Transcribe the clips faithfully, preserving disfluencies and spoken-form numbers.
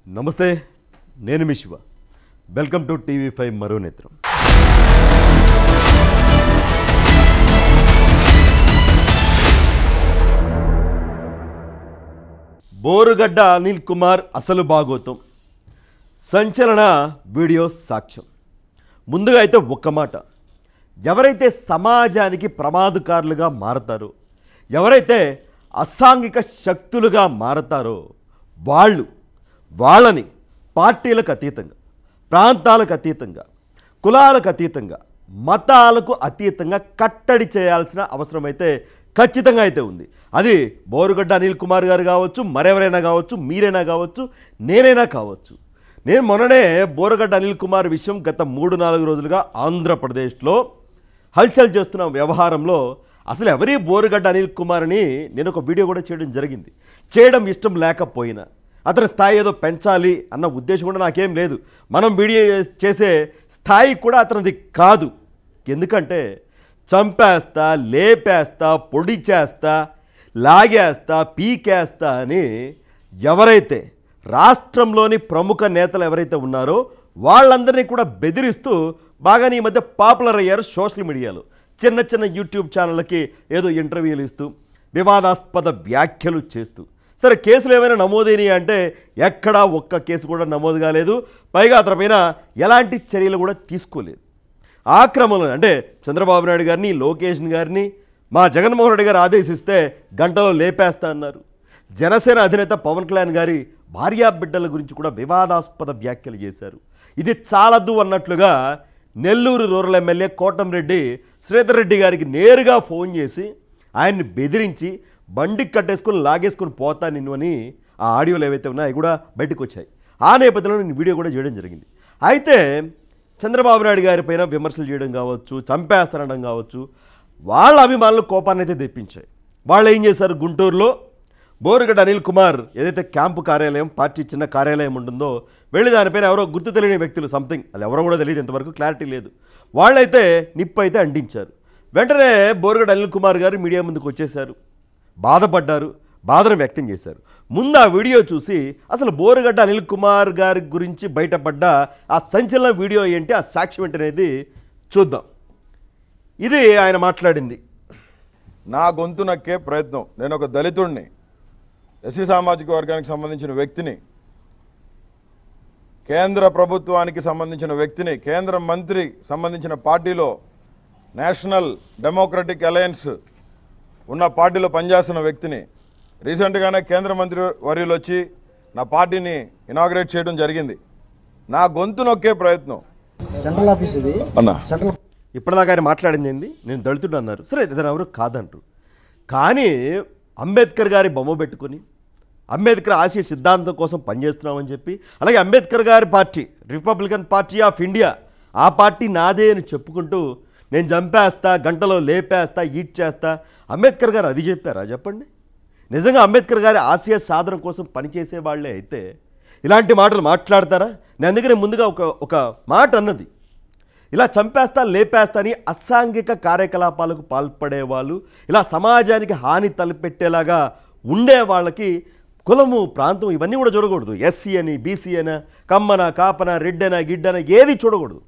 నమస్తే నేను మీ Shiva welcome to TV five మరో నేత్రం బోరుగడ్డ అనిల్ కుమార్ అసలు భాగోతం సంచలన వీడియో సాక్ష్యం ముందుగా అయితే ఒక్క మాట ఎవరైతే సమాజానికి ప్రమాదకారులుగా మారతారో ఎవరైతే అసాంఘిక శక్తులుగా మారతారో వాళ్ళు వాళ్ళని పార్టీలకు అతీతంగా ప్రాంతాలకు అతీతంగా కులాలకు అతీతంగా మతాలకు అతీతంగా కట్టడి చేయాల్సిన అవసరం అయితే ఖచ్చితంగా అయితే ఉంది. అది బోరుగడ్డ అనిల్ కుమార్ గారు కావచ్చు, మరెవరైనా కావచ్చు, మీరైనా కావచ్చు, నేనైనా కావచ్చు. నేను మొన్ననే బోరుగడ్డ అనిల్ కుమార్ విషయం గత మూడు నాలుగు రోజులుగా ఆంధ్రప్రదేశ్లో హల్చల్ చేస్తున్న వ్యవహారంలో అసలు ఎవరి బోరుగడ్డ అనిల్ కుమార్ని నేను ఒక వీడియో కూడా చేయడం జరిగింది. చేయడం ఇష్టం లేకపోయినా అతని స్థాయి ఏదో పెంచాలి అన్న ఉద్దేశం కూడా నాకేం లేదు. మనం వీడియో చేసే స్థాయి కూడా అతనిది కాదు. ఎందుకంటే చంపేస్తా, లేపేస్తా, పొడి చేస్తా, లాగేస్తా, పీకేస్తా అని ఎవరైతే రాష్ట్రంలోని ప్రముఖ నేతలు ఎవరైతే ఉన్నారో వాళ్ళందరినీ కూడా బెదిరిస్తూ బాగానే ఈ మధ్య పాపులర్ అయ్యారు సోషల్ మీడియాలో. చిన్న చిన్న యూట్యూబ్ ఛానళ్ళకి ఏదో ఇంటర్వ్యూలు ఇస్తూ వివాదాస్పద వ్యాఖ్యలు చేస్తూ. సరే, కేసులు ఏమైనా నమోదైనాయి అంటే ఎక్కడా ఒక్క కేసు కూడా నమోదు కాలేదు. పైగా అతని పైన ఎలాంటి చర్యలు కూడా తీసుకోలేదు. ఆ క్రమంలో అంటే చంద్రబాబు నాయుడు గారిని, లోకేష్ గారిని మా జగన్మోహన్ రెడ్డి గారు ఆదేశిస్తే గంటలో లేపేస్తా అన్నారు. జనసేన అధినేత పవన్ కళ్యాణ్ గారి భార్యా బిడ్డల గురించి కూడా వివాదాస్పద వ్యాఖ్యలు చేశారు. ఇది చాలదు అన్నట్లుగా నెల్లూరు రూరల్ ఎమ్మెల్యే కోటంరెడ్డి శ్రీధర్ రెడ్డి గారికి నేరుగా ఫోన్ చేసి ఆయన్ని బెదిరించి బండికి కట్టేసుకొని లాగేసుకొని పోతా నిన్ను అని ఆ ఆడియోలు ఏవైతే ఉన్నాయో అవి కూడా బయటకు వచ్చాయి. ఆ నేపథ్యంలో నేను వీడియో కూడా చేయడం జరిగింది. అయితే చంద్రబాబు నాయుడు గారి పైన విమర్శలు చేయడం కావచ్చు, చంపేస్తానడం కావచ్చు, వాళ్ళ అభిమానులు కోపాన్ని అయితే తెప్పించాయి. వాళ్ళు ఏం చేశారు, గుంటూరులో బోరుగడ్డ అనిల్ కుమార్ ఏదైతే క్యాంపు కార్యాలయం, పార్టీ చిన్న కార్యాలయం ఉంటుందో వెళ్ళి దానిపైన ఎవరో గుర్తు తెలియని వ్యక్తులు సంథింగ్ అది ఎవరో కూడా తెలియదు, ఇంతవరకు క్లారిటీ లేదు, వాళ్ళైతే నిప్పు అయితే అంటించారు. వెంటనే బోరుగడ్డ అనిల్ కుమార్ గారు మీడియా ముందుకు వచ్చేశారు, బాధపడ్డారు, బాధను వ్యక్తం చేశారు. ముందు ఆ వీడియో చూసి అసలు బోరుగడ్డ అనిల్ కుమార్ గారి గురించి బయటపడ్డ ఆ సంచలన వీడియో ఏంటి, ఆ సాక్ష్యం ఏంటి అనేది చూద్దాం. ఇది ఆయన మాట్లాడింది. నా గొంతు నక్కే ప్రయత్నం, నేను ఒక దళితుడిని, ఎస్సీ సామాజిక వర్గానికి సంబంధించిన వ్యక్తిని, కేంద్ర ప్రభుత్వానికి సంబంధించిన వ్యక్తిని, కేంద్ర మంత్రి సంబంధించిన పార్టీలో నేషనల్ డెమోక్రటిక్ అలయన్స్ ఉన్న పార్టీలో పనిచేస్తున్న వ్యక్తిని. రీసెంట్గానే కేంద్ర మంత్రి వర్యులు వచ్చి నా పార్టీని ఇనాగ్రేట్ చేయడం జరిగింది. నా గొంతు నొక్కే ప్రయత్నం సెంట్రల్ ఆఫీస్ ఇది అన్నా. ఇప్పటిదాకా ఆయన మాట్లాడింది ఏంది, నేను దళితుడు అన్నారు. సరే, ఇద్దరు ఎవరు కాదంటారు. కానీ అంబేద్కర్ గారి బొమ్మ పెట్టుకొని అంబేద్కర్ ఆశయ సిద్ధాంతం కోసం పనిచేస్తున్నామని చెప్పి, అలాగే అంబేద్కర్ గారి party Republican party of India ఆ పార్టీ నాదే అని చెప్పుకుంటూ నేను చంపేస్తా, గంటలో లేపేస్తా, ఈట్ చేస్తా, అంబేద్కర్ గారు అది చెప్పారా చెప్పండి? నిజంగా అంబేద్కర్ గారి ఆశయ సాధన కోసం పనిచేసే వాళ్ళే అయితే ఇలాంటి మాటలు మాట్లాడతారా? నేను అందుకనే ముందుగా ఒక ఒక మాట అన్నది, ఇలా చంపేస్తా, లేపేస్తా అని అసాంఘిక కార్యకలాపాలకు పాల్పడే వాళ్ళు, ఇలా సమాజానికి హాని తలపెట్టేలాగా ఉండే వాళ్ళకి కులము, ప్రాంతం ఇవన్నీ కూడా చూడకూడదు. ఎస్సీ అని, బీసీ అయినా, కమ్మన, కాపన, రెడ్డన, గిడ్డన ఏది చూడకూడదు.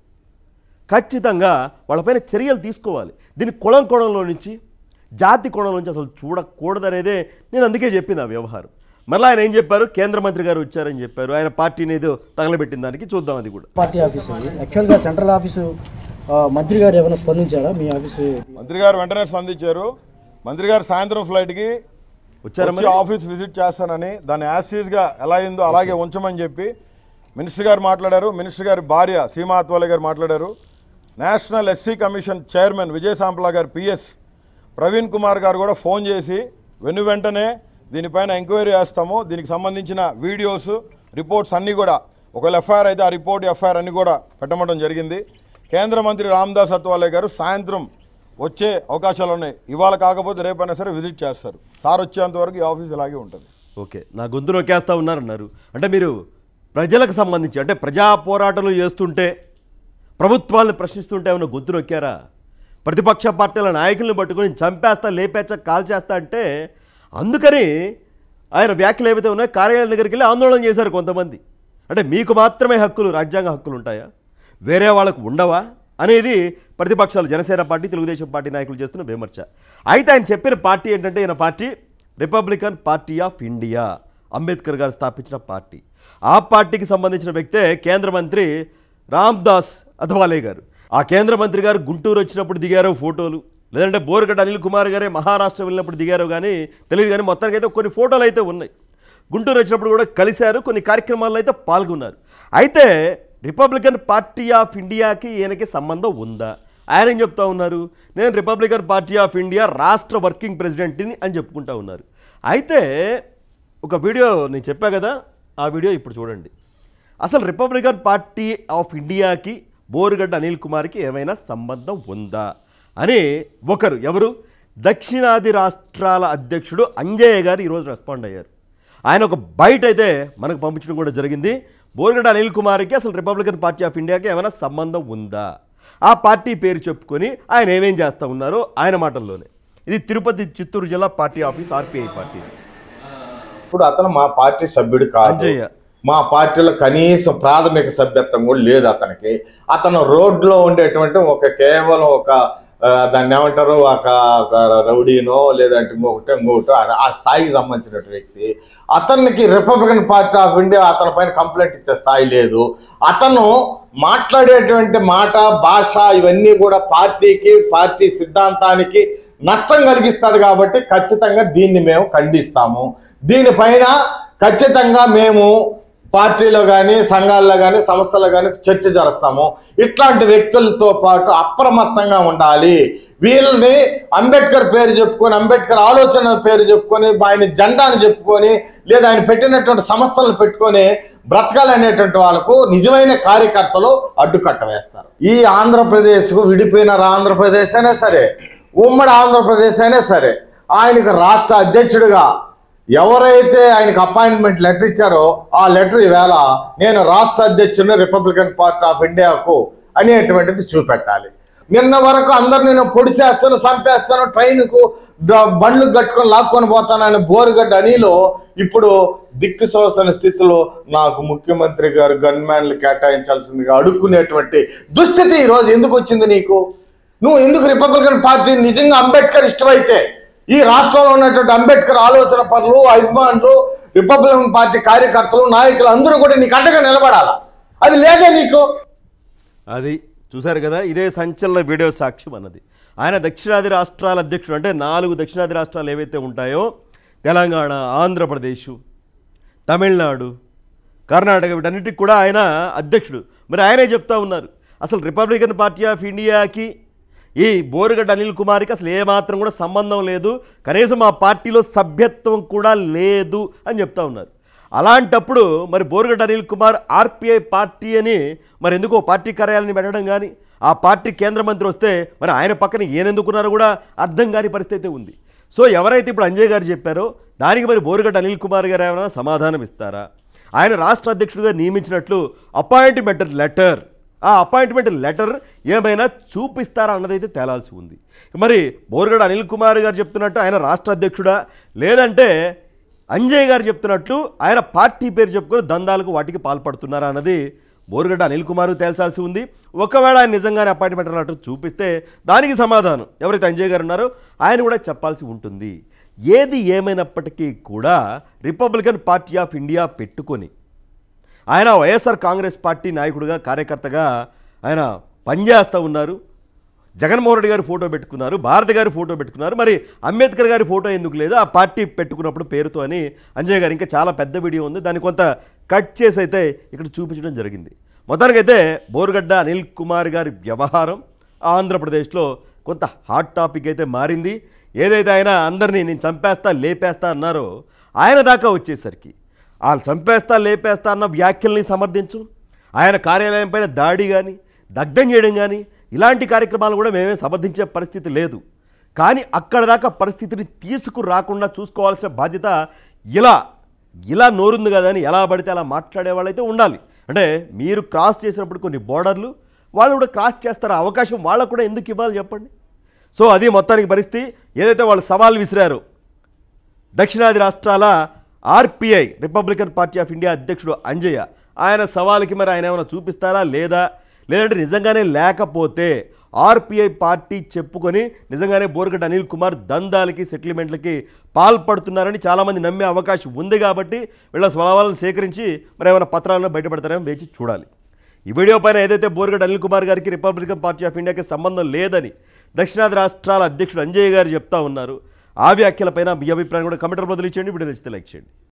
ఖచ్చితంగా వాళ్ళపైన చర్యలు తీసుకోవాలి. దీన్ని కులం కోణంలో నుంచి, జాతి కోణంలో నుంచి అసలు చూడకూడదనేదే నేను అందుకే చెప్పింది ఆ వ్యవహారం. మళ్ళీ ఆయన ఏం చెప్పారు, కేంద్ర మంత్రి గారు వచ్చారని చెప్పారు, ఆయన పార్టీని ఏదో తగలబెట్టిన దానికి. చూద్దాం అది కూడా. పార్టీ ఆఫీసు యాక్చువల్గా సెంట్రల్ ఆఫీసు మంత్రి గారు ఏమైనా స్పందించారా? మీ ఆఫీసు మంత్రి గారు వెంటనే స్పందించారు. మంత్రి గారు సాయంత్రం ఫ్లైట్కి వచ్చారని, ఆఫీస్ విజిట్ చేస్తానని, దాన్ని యాసిడ్గా ఎలా అయిందో అలాగే ఉంచమని చెప్పి మినిస్టర్ గారు మాట్లాడారు. మినిస్టర్ గారి భార్య సీమా అత్వాలే గారు మాట్లాడారు. National SC commission chairman Vijay Sampla గారు, పిఎస్ ప్రవీణ్ కుమార్ గారు కూడా ఫోన్ చేసి వెను వెంటనే దీనిపైన ఎంక్వైరీ చేస్తాము, దీనికి సంబంధించిన వీడియోస్, రిపోర్ట్స్ అన్నీ కూడా, ఒకవేళ ఎఫ్ఐఆర్ అయితే ఆ రిపోర్ట్, ఎఫ్ఐఆర్ అన్నీ కూడా పెట్టమడం జరిగింది. కేంద్ర మంత్రి రామదాస్ అత్వాలే గారు సాయంత్రం వచ్చే అవకాశాలు ఉన్నాయి. ఇవాళ కాకపోతే రేపైనా సరే విజిట్ చేస్తారు. సార్ వచ్చేంత వరకు ఈ ఆఫీస్ ఇలాగే ఉంటుంది. ఓకే, నా గొంతు నొక్కేస్తా ఉన్నారన్నారు. అంటే మీరు ప్రజలకు సంబంధించి, అంటే ప్రజా పోరాటాలు చేస్తుంటే, ప్రభుత్వాలను ప్రశ్నిస్తుంటే ఏమైనా గొంతు నొక్కారా? ప్రతిపక్ష పార్టీల నాయకులను పట్టుకొని చంపేస్తా, లేపేస్తా, కాల్ చేస్తా అంటే అందుకని ఆయన వ్యాఖ్యలు ఏవైతే ఉన్నాయో కార్యాలయం దగ్గరికి వెళ్ళి ఆందోళన చేశారు కొంతమంది. అంటే మీకు మాత్రమే హక్కులు, రాజ్యాంగ హక్కులు ఉంటాయా, వేరే వాళ్ళకు ఉండవా అనేది ప్రతిపక్షాలు జనసేన పార్టీ, తెలుగుదేశం పార్టీ నాయకులు చేస్తున్న విమర్శ. అయితే ఆయన చెప్పిన పార్టీ ఏంటంటే, ఈయన party Republican party of India, Ambedkar గారు స్థాపించిన పార్టీ. ఆ పార్టీకి సంబంధించిన వ్యక్తే కేంద్ర మంత్రి రామ్దాస్ అథవాలే గారు. ఆ కేంద్ర మంత్రి గారు గుంటూరు వచ్చినప్పుడు దిగారో ఫోటోలు, లేదంటే బోరుగడ్డ అనిల్ కుమార్ గారే మహారాష్ట్ర వెళ్ళినప్పుడు దిగారో కానీ తెలియదు, కానీ మొత్తానికి అయితే కొన్ని ఫోటోలు అయితే ఉన్నాయి. గుంటూరు వచ్చినప్పుడు కూడా కలిశారు, కొన్ని కార్యక్రమాల్లో అయితే పాల్గొన్నారు. అయితే రిపబ్లికన్ పార్టీ ఆఫ్ ఇండియాకి ఈయనకి సంబంధం ఉందా? ఆయన ఏం చెప్తా ఉన్నారు, నేను రిపబ్లికన్ పార్టీ ఆఫ్ ఇండియా రాష్ట్ర వర్కింగ్ ప్రెసిడెంట్ని అని చెప్పుకుంటా ఉన్నారు. అయితే ఒక వీడియో నేను చెప్పా కదా, ఆ వీడియో ఇప్పుడు చూడండి. అసలు రిపబ్లికన్ పార్టీ ఆఫ్ ఇండియాకి బోరుగడ్డ అనిల్ కుమార్కి ఏమైనా సంబంధం ఉందా అని ఒకరు, ఎవరు, దక్షిణాది రాష్ట్రాల అధ్యక్షుడు అంజయ్య గారు ఈరోజు రెస్పాండ్ అయ్యారు. ఆయన ఒక బయట అయితే మనకు పంపించడం కూడా జరిగింది. బోరుగడ్డ అనిల్ కుమార్కి అసలు రిపబ్లికన్ పార్టీ ఆఫ్ ఇండియాకి ఏమైనా సంబంధం ఉందా, ఆ పార్టీ పేరు చెప్పుకొని ఆయన ఏమేం చేస్తూ ఉన్నారో ఆయన మాటల్లోనే. ఇది తిరుపతి చిత్తూరు జిల్లా పార్టీ ఆఫీస్, ఆర్పిఐ పార్టీ. ఇప్పుడు అతను మా పార్టీ సభ్యుడు కాదు, అంజయ్య మా పార్టీలో కనీసం ప్రాథమిక సభ్యత్వం కూడా లేదు అతనికి. అతను రోడ్లో ఉండేటువంటి ఒక కేవలం ఒక దాన్ని ఏమంటారు, ఒక రౌడీనో లేదంటే ఇంకొకటి ఇంకొకటి ఆ స్థాయికి సంబంధించిన వ్యక్తి. అతనికి రిపబ్లికన్ పార్టీ ఆఫ్ ఇండియా అతని పైన కంప్లైంట్ ఇచ్చే స్థాయి లేదు. అతను మాట్లాడేటువంటి మాట, భాష ఇవన్నీ కూడా పార్టీకి, పార్టీ సిద్ధాంతానికి నష్టం కలిగిస్తుంది. కాబట్టి ఖచ్చితంగా దీన్ని మేము ఖండిస్తాము. దీనిపైన ఖచ్చితంగా మేము పార్టీలో కానీ, సంఘాల్లో కానీ, సంస్థల్లో కానీ చర్చ జరుస్తాము. ఇట్లాంటి వ్యక్తులతో పాటు అప్రమత్తంగా ఉండాలి. వీళ్ళని అంబేద్కర్ పేరు చెప్పుకొని, అంబేద్కర్ ఆలోచన పేరు చెప్పుకొని, ఆయన జెండాను చెప్పుకొని, లేదా ఆయన పెట్టినటువంటి సంస్థలను పెట్టుకొని బ్రతకాలనేటువంటి వాళ్ళకు నిజమైన కార్యకర్తలు అడ్డుకట్ట వేస్తారు. ఈ ఆంధ్రప్రదేశ్కు విడిపోయిన ఆంధ్రప్రదేశ్ అయినా సరే, ఉమ్మడి ఆంధ్రప్రదేశ్ అయినా సరే, ఆయనకు రాష్ట్ర అధ్యక్షుడిగా ఎవరైతే ఆయనకు అపాయింట్మెంట్ లెటర్ ఇచ్చారో ఆ లెటర్ ఈవేళ నేను రాష్ట్ర అధ్యక్షుడిని రిపబ్లికన్ పార్టీ ఆఫ్ ఇండియాకు అనేటువంటిది చూపెట్టాలి. నిన్న వరకు అందరు నేను పొడి చేస్తాను, చంపేస్తాను, ట్రైన్కు బండ్లు కట్టుకొని లాక్కొని పోతానని బోరుగడ్డ అనిలో ఇప్పుడు దిక్కు సోసన స్థితిలో నాకు ముఖ్యమంత్రి గారు గన్మ్యాన్లు కేటాయించాల్సిందిగా అడుక్కునేటువంటి దుస్థితి ఈరోజు ఎందుకు వచ్చింది నీకు? నువ్వు ఎందుకు రిపబ్లికన్ పార్టీ నిజంగా అంబేద్కర్ ఇష్టమైతే ఈ రాష్ట్రంలో ఉన్నటువంటి అంబేద్కర్ ఆలోచన పనులు, అభిమానులు, రిపబ్లికన్ పార్టీ కార్యకర్తలు, నాయకులు అందరూ కూడా నీకు అండగా నిలబడాలా? అది లేదా నీకు? అది చూశారు కదా, ఇదే సంచలన వీడియో సాక్ష్యం అన్నది. ఆయన దక్షిణాది రాష్ట్రాల అధ్యక్షుడు, అంటే నాలుగు దక్షిణాది రాష్ట్రాలు ఏవైతే ఉంటాయో, తెలంగాణ, ఆంధ్రప్రదేశ్, తమిళనాడు, కర్ణాటక, వీటన్నిటికి కూడా ఆయన అధ్యక్షుడు. మరి ఆయనే చెప్తా ఉన్నారు అసలు రిపబ్లికన్ పార్టీ ఆఫ్ ఇండియాకి ఈ బోరుగడ్డ అనిల్ కుమార్కి అసలు ఏమాత్రం కూడా సంబంధం లేదు, కనీసం ఆ పార్టీలో సభ్యత్వం కూడా లేదు అని చెప్తా ఉన్నారు. అలాంటప్పుడు మరి బోరుగడ్డ అనిల్ కుమార్ ఆర్పిఐ పార్టీ అని మరి ఎందుకో పార్టీ కార్యాలయాన్ని పెట్టడం కానీ, ఆ పార్టీ కేంద్ర మంత్రి వస్తే మరి ఆయన పక్కన ఏనెందుకున్నారో కూడా అర్థం కాని పరిస్థితి ఉంది. సో ఎవరైతే ఇప్పుడు అంజయ్ గారు చెప్పారో దానికి మరి బోరుగడ్డ అనిల్ కుమార్ గారు ఏమైనా సమాధానం ఇస్తారా? ఆయన రాష్ట్ర అధ్యక్షుడిగా నియమించినట్లు అపాయింట్మెంట్ లెటర్, ఆ అపాయింట్మెంట్ లెటర్ ఏమైనా చూపిస్తారా అన్నదైతే తేలాల్సి ఉంది. మరి బోరుగడ్డ అనిల్ కుమార్ గారు చెప్తున్నట్టు ఆయన రాష్ట్ర అధ్యక్షుడా, లేదంటే అంజయ్ గారు చెప్తున్నట్లు ఆయన పార్టీ పేరు చెప్పుకొని దందాలకు వాటికి పాల్పడుతున్నారా అన్నది బోరుగడ్డ అనిల్ కుమార్ తేల్చాల్సి ఉంది. ఒకవేళ ఆయన నిజంగానే అపాయింట్మెంట్ లెటర్ చూపిస్తే దానికి సమాధానం ఎవరైతే అంజయ్ గారు ఉన్నారో ఆయన కూడా చెప్పాల్సి ఉంటుంది. ఏది ఏమైనప్పటికీ కూడా రిపబ్లికన్ పార్టీ ఆఫ్ ఇండియా పెట్టుకొని ఆయన వైఎస్ఆర్ కాంగ్రెస్ పార్టీ నాయకుడిగా, కార్యకర్తగా ఆయన పనిచేస్తూ ఉన్నారు. జగన్మోహన్ రెడ్డి గారి ఫోటో పెట్టుకున్నారు, భారతి గారి ఫోటో పెట్టుకున్నారు. మరి అంబేద్కర్ గారి ఫోటో ఎందుకు లేదు ఆ పార్టీ పెట్టుకున్నప్పుడు పేరుతో అని అంజయ్ గారు, ఇంకా చాలా పెద్ద వీడియో ఉంది, దాన్ని కొంత కట్ చేసి అయితే ఇక్కడ చూపించడం జరిగింది. మొత్తానికైతే బోరుగడ్డ అనిల్ కుమార్ గారి వ్యవహారం ఆంధ్రప్రదేశ్లో కొంత హాట్ టాపిక్ అయితే మారింది. ఏదైతే ఆయన అందరినీ నేను చంపేస్తా లేపేస్తా అన్నారో ఆయన దాకా వచ్చేసరికి ఆ చంపేస్తా లేపేస్తా అన్న వ్యాఖ్యల్ని సమర్థించు, ఆయన కార్యాలయం పైన దాడి కానీ, దగ్ధం చేయడం కానీ, ఇలాంటి కార్యక్రమాలు కూడా మేమే సమర్థించే పరిస్థితి లేదు. కానీ అక్కడ దాకా పరిస్థితిని తీసుకురాకుండా చూసుకోవాల్సిన బాధ్యత ఇలా ఇలా నోరుంది కదా అని ఎలా పడితే అలా మాట్లాడే వాళ్ళైతే ఉండాలి. అంటే మీరు క్రాస్ చేసినప్పుడు కొన్ని బోర్డర్లు వాళ్ళు కూడా క్రాస్ చేస్తారు, అవకాశం వాళ్ళకు కూడా ఎందుకు ఇవ్వాలి చెప్పండి. సో అది మొత్తానికి పరిస్థితి. ఏదైతే వాళ్ళు సవాల్ విసిరారో దక్షిణాది రాష్ట్రాల RPI Republican party of India అధ్యక్షుడు అంజయ్య ఆయన సవాలుకి మరి ఆయన ఏమైనా చూపిస్తారా లేదా, లేదంటే నిజంగానే లేకపోతే ఆర్పిఐ పార్టీ చెప్పుకొని నిజంగానే బోరుగడ్డ అనిల్ కుమార్ దందాలకి సెటిల్మెంట్లకి పాల్పడుతున్నారని చాలామంది నమ్మే అవకాశం ఉంది. కాబట్టి వీళ్ళ స్వభావాలను సేకరించి మరి ఏమైనా పత్రాలను బయటపడతారేమో వేచి చూడాలి. ఈ వీడియో పైన ఏదైతే బోరుగడ్డ అనిల్ కుమార్ గారికి రిపబ్లికన్ పార్టీ ఆఫ్ ఇండియాకి సంబంధం లేదని దక్షిణాది రాష్ట్రాల అధ్యక్షుడు అంజయ్య గారు చెప్తా ఉన్నారు. ఆ వ్యాఖ్యలపైన మీ అభిప్రాయం కూడా కమెంటర్ బదిలీ చేయండి. వీడియో నచ్చితే లైక్ చేయండి.